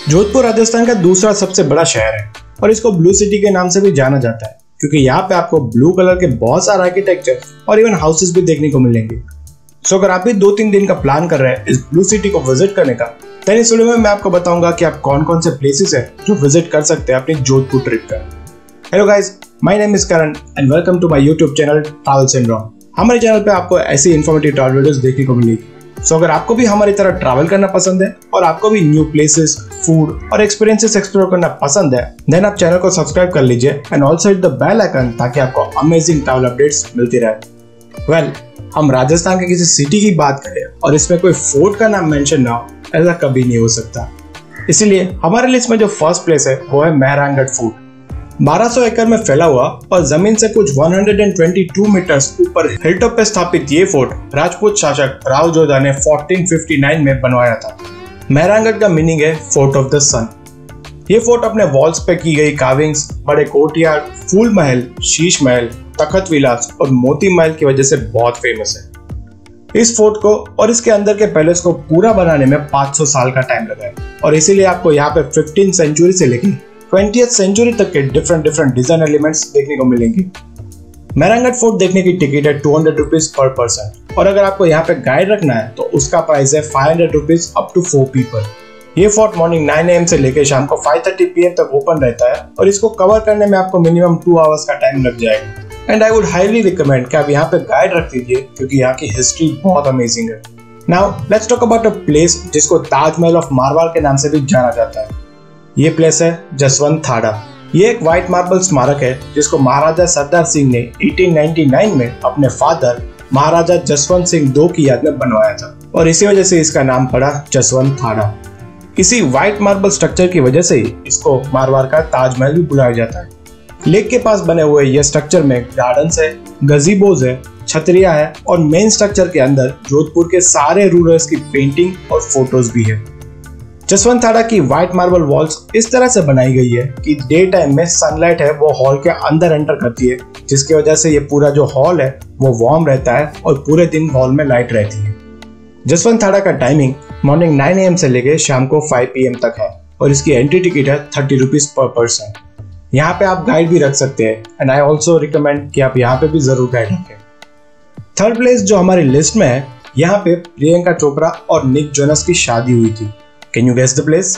जोधपुर राजस्थान का दूसरा सबसे बड़ा शहर है और इसको ब्लू सिटी के नाम से भी जाना जाता है क्योंकि यहाँ पे आपको ब्लू कलर के बहुत सारे आर्किटेक्चर और इवन हाउसेस भी देखने को मिलेंगे। सो अगर आप भी 2-3 दिन का प्लान कर रहे हैं इस ब्लू सिटी को विजिट करने का, तो इस वीडियो में मैं आपको बताऊंगा कि आप कौन कौन से प्लेसेस है जो विजिट कर सकते हैं अपनी जोधपुर ट्रिप का। Hello guys, my name is Karan and welcome to my YouTube channel travel syndrome. हमारे चैनल पे आपको ऐसी इन्फॉर्मेटिव ट्रैवल वीडियोस देखने को मिलेगी। सो अगर आपको भी हमारी तरह ट्रैवल करना पसंद है और आपको भी न्यू प्लेसेस, फूड और एक्सपीरियंसेस एक्सप्लोर करना पसंद है, देन आप चैनल को सब्सक्राइब कर लीजिए and also hit the bell icon ताकि आपको अमेजिंग ट्रैवल अपडेट्स मिलती रहे। वेल, हम राजस्थान के किसी सिटी की बात करें और इसमें कोई फोर्ट का नाम मेंशन ना हो, ऐसा कभी नहीं हो सकता। इसीलिए हमारे लिस्ट में जो फर्स्ट प्लेस है वो है मेहरानगढ़ फोर्ट। 1200 एकड़ में फैला हुआ और जमीन से कुछ 122 मीटर्स ऊपर हिलटॉप पे स्थापित ये फोर्ट राजपूत शासक राव जोधा ने 1459 में बनवाया था। मेहरानगढ़ का मीनिंग है फोर्ट ऑफ द सन। ये फोर्ट अपने वॉल्स पे की गई कार्विंग्स, बड़े कोर्टयार्ड, फूल महल, शीश महल, तखत विलास और मोती महल की वजह से बहुत फेमस है। इस फोर्ट को और इसके अंदर के पैलेस को पूरा बनाने में 500 साल का टाइम लगा है और इसीलिए आपको यहाँ पे 15th सेंचुरी से लेकर 20th सेंचुरी तक के डिफरेंट डिजाइन एलिमेंट्स देखने को मिलेंगे। मेहरानगढ़ फोर्ट देखने की टिकट है 200 रुपीज पर पर्सन और अगर आपको यहाँ पे गाइड रखना है तो उसका प्राइस है 500 रुपीज अप टू 4 पीपल। ये फोर्ट मॉर्निंग 9 AM से लेकर शाम को 5:30 PM तक ओपन रहता है और इसको कवर करने में आपको मिनिमम 2 आवर्स का टाइम लग जाएगा। And I would highly recommend कि आप यहाँ पे गाइड रख दीजिए क्योंकि यहाँ की हिस्ट्री बहुत अमेजिंग है। Now let's talk about a place जिसको ताजमहल ऑफ मारवाड़ के नाम से भी जाना जाता है। ये प्लेस है जसवंत थाड़ा। ये एक व्हाइट मार्बल स्मारक है जिसको महाराजा सरदार सिंह ने 1899 में अपने फादर महाराजा जसवंत सिंह II की याद में बनवाया था और इसी वजह से इसका नाम पड़ा जसवंत थाड़ा। इसी व्हाइट मार्बल स्ट्रक्चर की वजह से ही इसको मारवाड़ का ताजमहल भी बुलाया जाता है। लेक के पास बने हुए ये स्ट्रक्चर में गार्डन्स है, गजीबोज है, छतरिया है और मेन स्ट्रक्चर के अंदर जोधपुर के सारे रूलर्स की पेंटिंग और फोटोज भी है। जसवंत थाड़ा की व्हाइट मार्बल वॉल्स इस तरह से बनाई गई है कि डे टाइम में सनलाइट है वो हॉल के अंदर एंटर करती है, जिसकी वजह से ये पूरा जो हॉल है वो वार्म रहता है और पूरे दिन हॉल में लाइट रहती है। जसवंत थाड़ा का टाइमिंग मॉर्निंग 9 AM से लेकर शाम को 5 PM तक है और इसकी एंट्री टिकट है 30 रुपीज पर पर्सन। यहाँ पे आप गाइड भी रख सकते हैं एंड आई ऑल्सो रिकमेंड कि आप यहाँ पे भी जरूर गाइड रखें। थर्ड प्लेस जो हमारी लिस्ट में है, यहाँ पे प्रियंका चोपड़ा और निक जोनस की शादी हुई थी। Can you guess the place?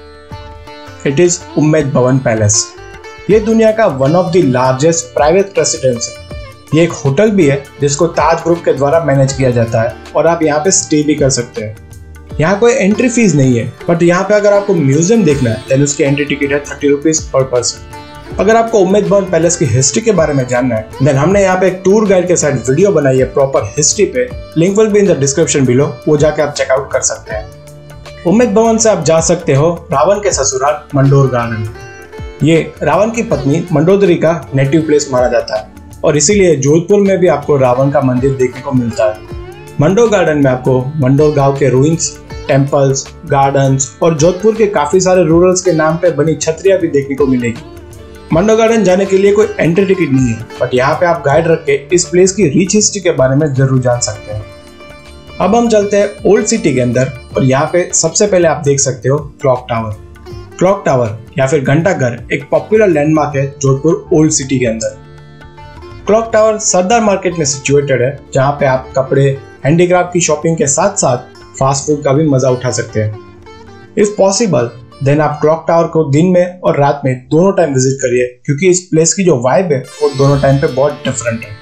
It is Ummed भवन पैलेस। ये दुनिया का one of the largest private residence है। ये एक होटल भी है जिसको ताज ग्रुप के द्वारा मैनेज किया जाता है और आप यहाँ पे स्टे भी कर सकते हैं। यहाँ कोई एंट्री फीस नहीं है, बट यहाँ पे अगर आपको म्यूजियम देखना है देन उसकी एंट्री टिकट है 30 रुपीज पर पर्सन। अगर आपको उम्मेद भवन पैलेस की हिस्ट्री के बारे में जानना है देन हमने यहाँ पे एक टूर गाइड के साथ वीडियो बनाई है प्रॉपर हिस्ट्री पे। Link will be in the description below, वो जाके आप चेकआउट कर सकते हैं। उम्मेद भवन से आप जा सकते हो रावण के ससुराल मंडोर गार्डन। ये रावण की पत्नी मंडोदरी का नेटिव प्लेस माना जाता है और इसीलिए जोधपुर में भी आपको रावण का मंदिर देखने को मिलता है। मंडोर गार्डन में आपको मंडोर गांव के रूइंस, टेम्पल्स, गार्डन्स और जोधपुर के काफी सारे रूरल्स के नाम पे बनी छतरिया भी देखने को मिलेगी। मंडोर गार्डन जाने के लिए कोई एंट्री टिकट नहीं है, बट यहाँ पे आप गाइड रख के इस प्लेस की रिच हिस्ट्री के बारे में जरूर जान सकते हैं। अब हम चलते हैं ओल्ड सिटी के अंदर और यहाँ पे सबसे पहले आप देख सकते हो क्लॉक टावर। क्लॉक टावर या फिर घंटा घर एक पॉपुलर लैंडमार्क है जोधपुर ओल्ड सिटी के अंदर। क्लॉक टावर सरदार मार्केट में सिचुएटेड है जहाँ पे आप कपड़े, हैंडीक्राफ्ट की शॉपिंग के साथ साथ फास्ट फूड का भी मजा उठा सकते हैं। इफ पॉसिबल देन आप क्लॉक टावर को दिन में और रात में दोनों टाइम विजिट करिए क्योंकि इस प्लेस की जो वाइब है वो दोनों टाइम पे बहुत डिफरेंट है।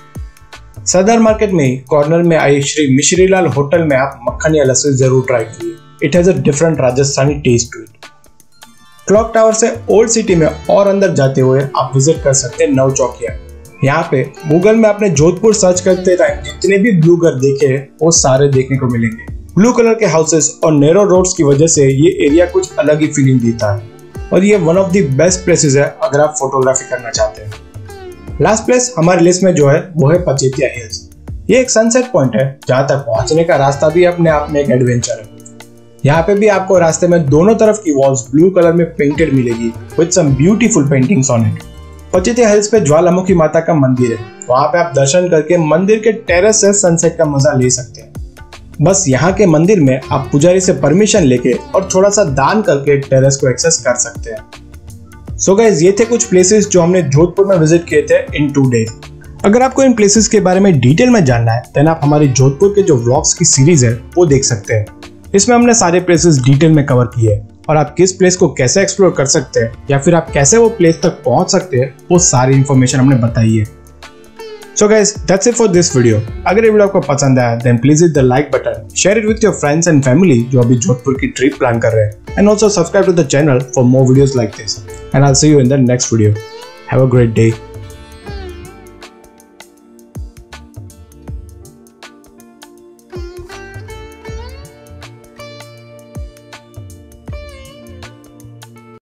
सदर मार्केट में ही कॉर्नर में आई श्री मिश्रीलाल होटल में आप मक्खन या लस्सी जरूर ट्राई कीजिए। It has a different Rajasthani taste to it. Clock tower से ओल्ड सिटी में और अंदर जाते हुए आप विजिट कर सकते हैं नव चौकिया। यहाँ पे गूगल में आपने जोधपुर सर्च करते टाइम जितने भी ब्लू घर देखे हैं वो सारे देखने को मिलेंगे। ब्लू कलर के हाउसेस और नैरो रोड्स की वजह से ये एरिया कुछ अलग ही फीलिंग देता है और ये one of the best places है अगर आप फोटोग्राफी करना चाहते हैं। लास्ट प्लेस हमारी लिस्ट में जो है वो है पचेतिया हिल्स। ये एक सनसेट पॉइंट है जहां तक पहुंचने का रास्ता भी अपने आप में एक एडवेंचर है। यहाँ पे भी आपको रास्ते में दोनों तरफ की वॉल्स ब्लू कलर में पेंटेड मिलेगी with some beautiful paintings on it. Pachetia hills पे ज्वालामुखी माता का मंदिर है, वहां पे आप दर्शन करके मंदिर के टेरेस से सनसेट का मजा ले सकते हैं। बस यहाँ के मंदिर में आप पुजारी से परमिशन लेके और थोड़ा सा दान करके टेरेस को एक्सेस कर सकते हैं। सो गाइस, ये थे कुछ प्लेसेस जो हमने जोधपुर में विजिट किए थे इन 2 डेज। अगर आपको इन प्लेसेस के बारे में डिटेल में जानना है देन आप हमारी जोधपुर के जो व्लॉग्स की सीरीज है वो देख सकते हैं। इसमें हमने सारे प्लेसेस डिटेल में कवर किए हैं और आप किस प्लेस को कैसे एक्सप्लोर कर सकते हैं या फिर आप कैसे वो प्लेस तक पहुंच सकते हैं वो सारी इंफॉर्मेशन हमने बताई है। So guys, that's it for this video. अगर ये वीडियो आपको पसंद आया then please hit the like button, share it with your friends and family जो अभी जोधपुर की ट्रिप प्लान कर रहे हैं, and also subscribe to the channel for more videos like this, and I will see you in the next video. Have a great day.